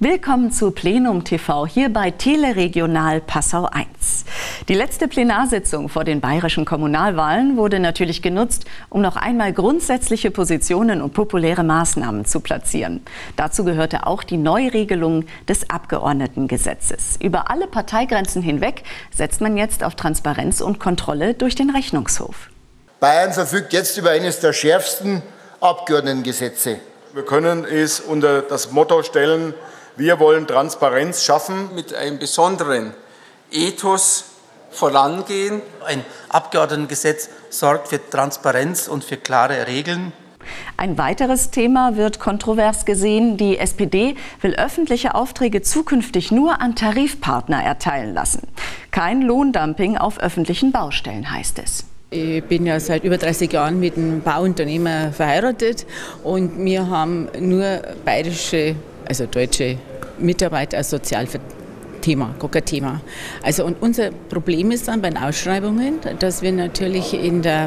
Willkommen zu Plenum TV hier bei Teleregional Passau 1. Die letzte Plenarsitzung vor den bayerischen Kommunalwahlen wurde natürlich genutzt, um noch einmal grundsätzliche Positionen und populäre Maßnahmen zu platzieren. Dazu gehörte auch die Neuregelung des Abgeordnetengesetzes. Über alle Parteigrenzen hinweg setzt man jetzt auf Transparenz und Kontrolle durch den Rechnungshof. Bayern verfügt jetzt über eines der schärfsten Abgeordnetengesetze. Wir können es unter das Motto stellen: Wir wollen Transparenz schaffen. Mit einem besonderen Ethos vorangehen. Ein Abgeordnetengesetz sorgt für Transparenz und für klare Regeln. Ein weiteres Thema wird kontrovers gesehen. Die SPD will öffentliche Aufträge zukünftig nur an Tarifpartner erteilen lassen. Kein Lohndumping auf öffentlichen Baustellen, heißt es. Ich bin ja seit über 30 Jahren mit einem Bauunternehmer verheiratet und wir haben nur bayerische, also deutsche Mitarbeiter als Sozialthema, gar kein Thema. Also und unser Problem ist dann bei den Ausschreibungen, dass wir natürlich in der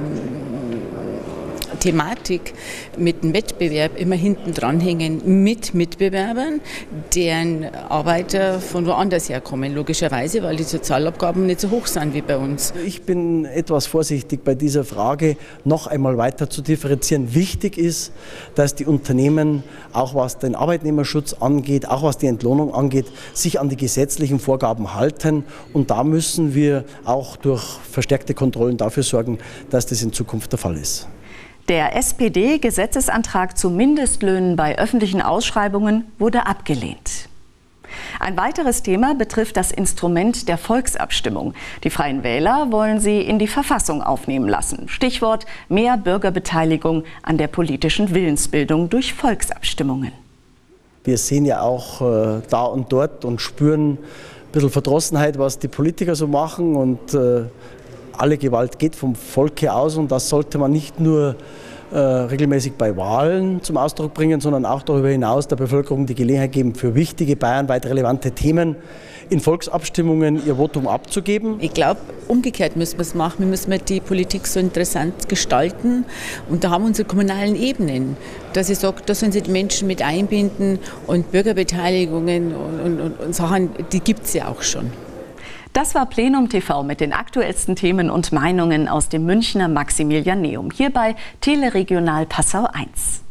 Thematik mit dem Wettbewerb immer hinten dranhängen mit Mitbewerbern, deren Arbeiter von woanders herkommen, logischerweise, weil die Sozialabgaben nicht so hoch sind wie bei uns. Ich bin etwas vorsichtig bei dieser Frage, noch einmal weiter zu differenzieren. Wichtig ist, dass die Unternehmen, auch was den Arbeitnehmerschutz angeht, auch was die Entlohnung angeht, sich an die gesetzlichen Vorgaben halten. Und da müssen wir auch durch verstärkte Kontrollen dafür sorgen, dass das in Zukunft der Fall ist. Der SPD-Gesetzesantrag zu Mindestlöhnen bei öffentlichen Ausschreibungen wurde abgelehnt. Ein weiteres Thema betrifft das Instrument der Volksabstimmung. Die Freien Wähler wollen sie in die Verfassung aufnehmen lassen. Stichwort: mehr Bürgerbeteiligung an der politischen Willensbildung durch Volksabstimmungen. Wir sehen ja auch da und dort und spüren ein bisschen Verdrossenheit, was die Politiker so machen, und alle Gewalt geht vom Volke aus, und das sollte man nicht nur regelmäßig bei Wahlen zum Ausdruck bringen, sondern auch darüber hinaus der Bevölkerung die Gelegenheit geben, für wichtige, bayernweit relevante Themen in Volksabstimmungen ihr Votum abzugeben. Ich glaube, umgekehrt müssen wir es machen. Wir müssen die Politik so interessant gestalten. Und da haben wir unsere kommunalen Ebenen, dass ich sage, da sollen sie die Menschen mit einbinden, und Bürgerbeteiligungen und Sachen, die gibt es ja auch schon. Das war Plenum TV mit den aktuellsten Themen und Meinungen aus dem Münchner Maximilianeum, hier bei Teleregional Passau 1.